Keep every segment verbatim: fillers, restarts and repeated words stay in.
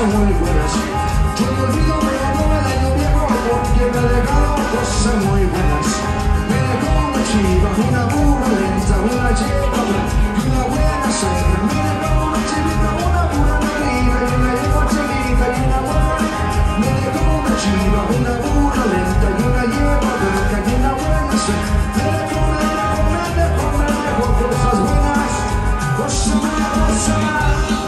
muy buenas. Yo no olvido me dejó el año viejo porque me dejaron cosas muy buenas. Me dejó una chiva, una burra lenta, una yegua y una buena cena. Me dejó una chivita, una burra negrita y una yegua chiquita y una buena. Me dejó una chiva, una burra lenta y una yegua blanca y una buena cena. Me dejó, me dejó, me dejó, me dejó cosas buenas, cosas buenas, cosas.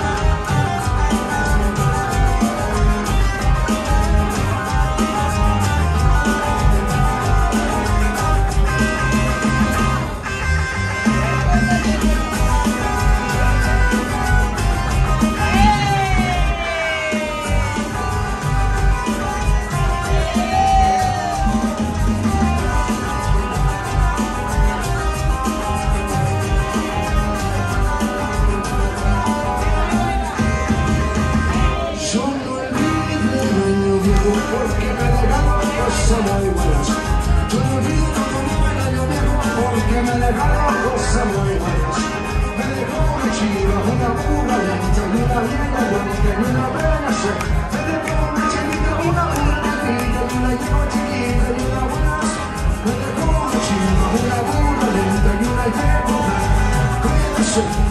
Porque me dejaron cosas muy buenas. Yo no olvido como el año viejo porque me dejaron cosas muy buenas. Me dejó una chiva, una burra lenta y una yegua blanca y una buena cena. Me dejó una chivita, una burra negrita y una yegua chiquita y una buena cena. Me dejó una chiva, una burra lenta y una yegua blanca y una buena cena.